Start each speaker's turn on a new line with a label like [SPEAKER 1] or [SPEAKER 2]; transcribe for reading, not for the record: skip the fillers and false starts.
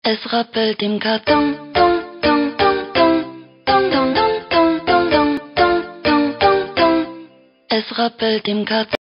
[SPEAKER 1] Es rappelt im Karton, dong, dong, dong, dong, dong, dong, dong, dong, dong, dong, dong, dong, dong, dong. Es rappelt im Karton.